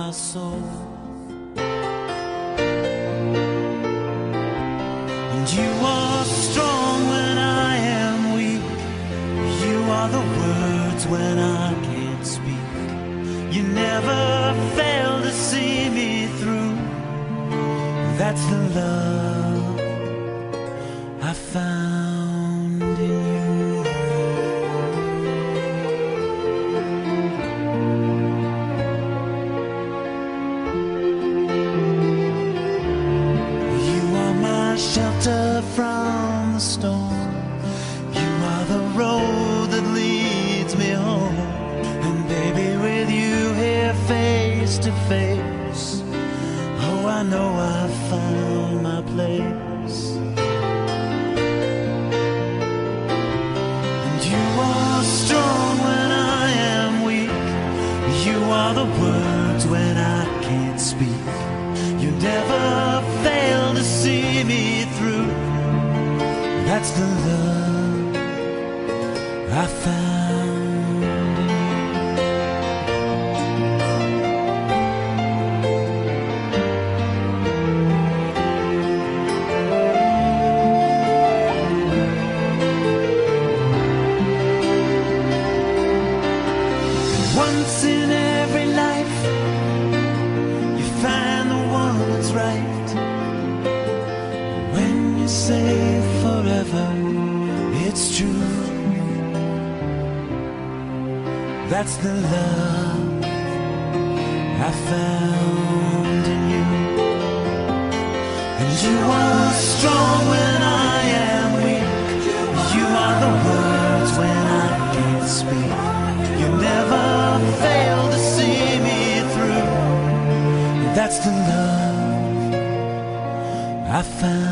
my soul. And you are strong when I am weak. You are the words when I can't speak. You never fail to see me through. That's the love I found in you. You are my shelter from the storm. You are the road that leads me home. And baby, with you here face to face, oh, I know I've found my place. And you are strong when I am weak. You are the words when I can't speak. You never fail to see me through. That's the love I found in you. Once in every life, you find the one that's right. When you say forever, it's true. That's the love I found in you. And you are strong when I am weak. You are the words when I can't speak. You never fail to see me through. That's the love I found.